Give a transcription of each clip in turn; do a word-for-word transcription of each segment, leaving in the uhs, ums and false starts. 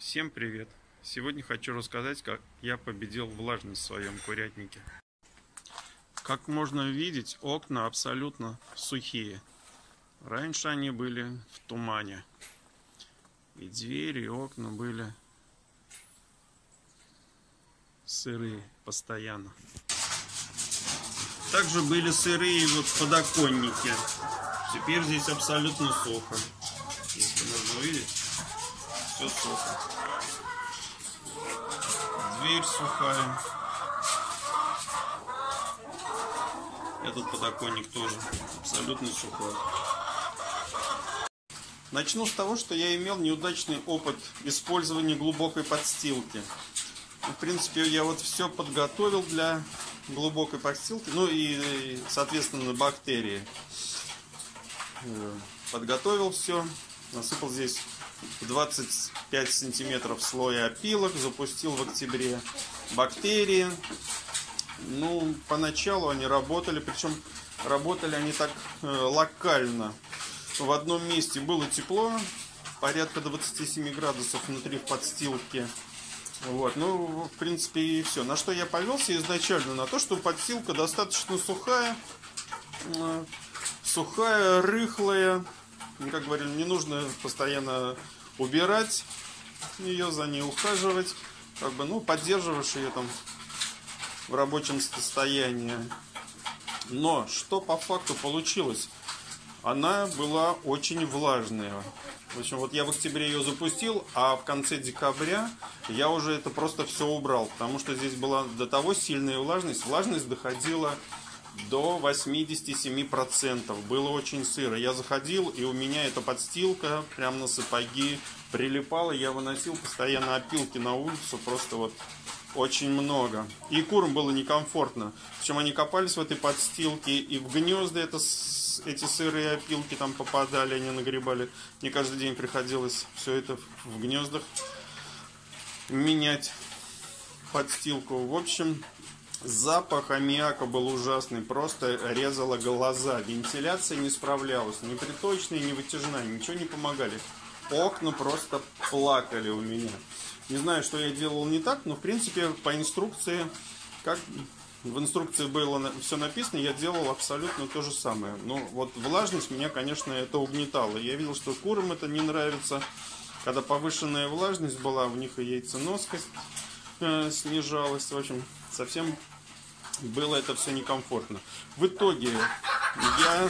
Всем привет! Сегодня хочу рассказать, как я победил влажность в своем курятнике. Как можно видеть, окна абсолютно сухие. Раньше они были в тумане. И двери, и окна были сырые постоянно. Также были сырые вот подоконники. Теперь здесь абсолютно сухо. Если можно увидеть, все сухо. Дверь сухая. Этот подоконник тоже абсолютно сухой. Начну с того, что я имел неудачный опыт использования глубокой подстилки. В принципе, я вот все подготовил для глубокой подстилки. Ну и, соответственно, бактерии. Подготовил все. Насыпал здесь двадцать пять сантиметров слоя опилок. Запустил в октябре бактерии. Ну, поначалу они работали. Причем работали они так э, локально. В одном месте было тепло. Порядка двадцати семи градусов внутри в подстилке. Вот, ну, в принципе, и все. На что я повелся изначально? На то, что подстилка достаточно сухая. Э, сухая, рыхлая. Как говорили, не нужно постоянно убирать ее, за ней ухаживать. Как бы, ну, поддерживаешь ее там в рабочем состоянии. Но что по факту получилось? Она была очень влажная. В общем, вот я в октябре ее запустил, а в конце декабря я уже это просто все убрал. Потому что здесь была до того сильная влажность. Влажность доходила до восьмидесяти семи процентов. Было очень сыро. Я заходил, и у меня эта подстилка прямо на сапоги прилипала. Я выносил постоянно опилки на улицу. Просто вот очень много. И курам было некомфортно. Причем они копались в этой подстилке, и в гнезда это, эти сырые опилки там попадали, они нагребали. Мне каждый день приходилось все это в гнездах менять подстилку. В общем, запах аммиака был ужасный, просто резало глаза. Вентиляция не справлялась, ни приточная, ни вытяжная, ничего не помогали. Окна просто плакали у меня. Не знаю, что я делал не так, но в принципе по инструкции, как в инструкции было все написано, я делал абсолютно то же самое. Но вот влажность меня, конечно, это угнетало. Я видел, что курам это не нравится. Когда повышенная влажность была, у них и яйценоскость э, снижалась. В общем, совсем было это все некомфортно. В итоге я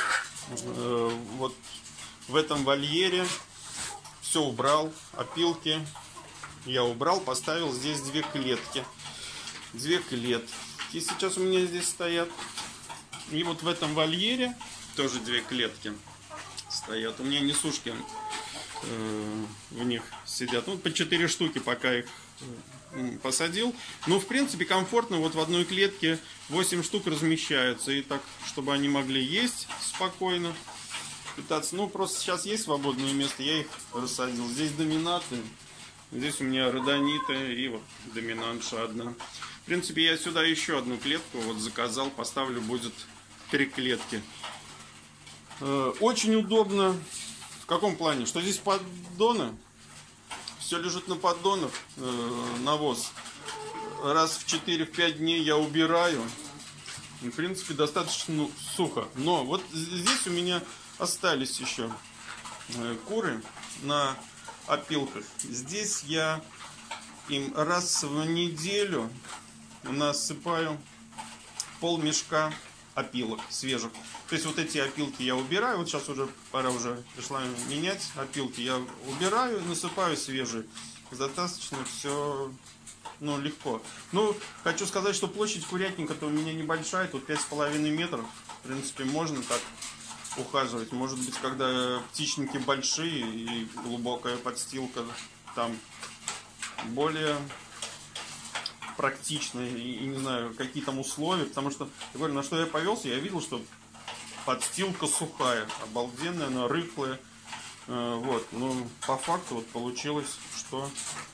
э, вот в этом вольере все убрал, опилки я убрал, поставил здесь две клетки. Две клетки сейчас у меня здесь стоят. И вот в этом вольере тоже две клетки стоят. У меня несушки э, в них сидят. Ну, по четыре штуки, пока их э, посадил. Ну, в принципе, комфортно. Вот в одной клетке восемь штук размещаются. И так, чтобы они могли есть спокойно, питаться. Ну, просто сейчас есть свободное место, я их рассадил. Здесь доминаты. Здесь у меня родониты и вот доминантша одна. В принципе, я сюда еще одну клетку вот заказал, поставлю, будет три клетки. Э, очень удобно. В каком плане? Что здесь поддоны. Все лежит на поддонах, э, навоз. Раз в четыре-пять дней я убираю. В принципе, достаточно ну, сухо. Но вот здесь у меня остались еще э, куры на опилках. Здесь я им раз в неделю насыпаю пол мешка опилок свежих. То есть вот эти опилки я убираю. Вот сейчас уже пора уже пришла менять опилки. Я убираю, насыпаю свежие. Достаточно все ну, легко. Ну, хочу сказать, что площадь курятника-то у меня небольшая. Тут пять с половиной метров. В принципе, можно так ухаживать. Может быть, когда птичники большие и глубокая подстилка, там более практичные и, и не знаю, какие там условия. Потому что, я говорю, на что я повелся, я видел, что подстилка сухая, обалденная, она рыхлая. Вот, ну, по факту вот получилось, что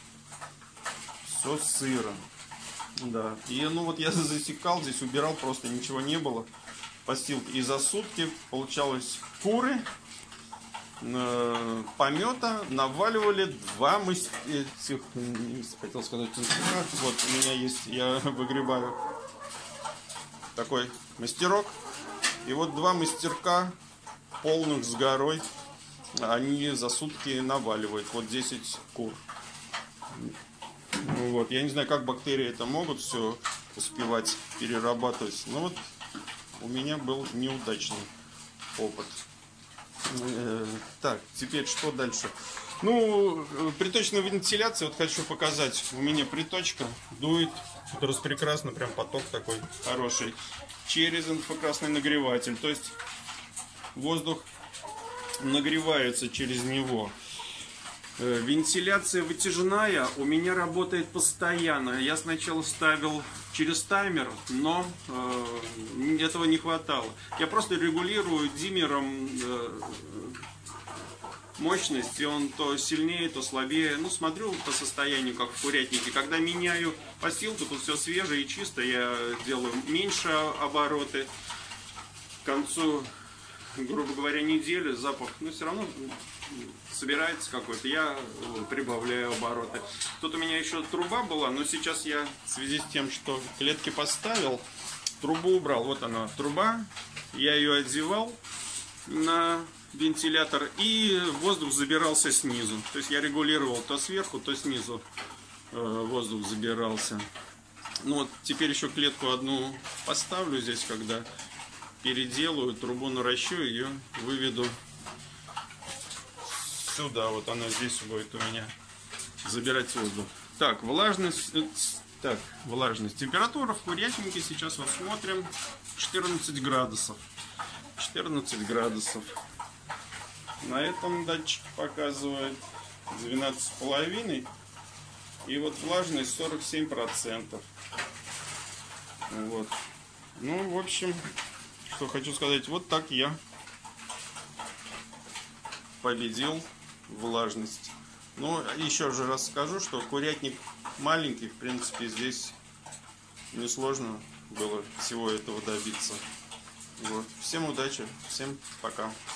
все сыро. Да. И ну вот я засекал, здесь убирал, просто ничего не было. Подстилки. И за сутки получалось куры э, помета наваливали два мыс... этих, хотел сказать, вот у меня есть, я выгребаю такой мастерок, и вот два мастерка полных с горой, они за сутки наваливают, вот десять кур. Вот. Я не знаю, как бактерии это могут все успевать перерабатывать. Но вот у меня был неудачный опыт. Э, так, теперь что дальше? Ну, приточная вентиляция, вот хочу показать. У меня приточка дует это распрекрасно, прям поток такой хороший. Через инфракрасный нагреватель. То есть воздух нагревается через него. Вентиляция вытяжная у меня работает постоянно. Я сначала ставил через таймер, но э, этого не хватало. Я просто регулирую диммером э, мощность, и он то сильнее, то слабее. Ну, смотрю по состоянию, как в курятнике. Когда меняю постилку, тут все свежее и чисто. Я делаю меньше обороты. К концу, грубо говоря, недели запах, но все равно собирается какой-то, я прибавляю обороты. Тут у меня еще труба была, но сейчас я в связи с тем, что клетки поставил, трубу убрал. Вот она, труба, я ее одевал на вентилятор, и воздух забирался снизу. То есть я регулировал то сверху, то снизу э, воздух забирался. Ну вот теперь еще клетку одну поставлю здесь, когда переделаю, трубу наращу, ее выведу сюда. Вот она здесь будет у меня забирать воздух. Так, влажность. Так, влажность. Температура в курятнике сейчас вот смотрим. четырнадцать градусов. четырнадцать градусов. На этом датчик показывает двенадцать с половиной. И вот влажность сорок семь процентов. Вот. Ну, в общем, что хочу сказать, вот так я победил влажность. Ну, еще же раз скажу, что курятник маленький, в принципе, здесь несложно было всего этого добиться. Вот. Всем удачи, всем пока.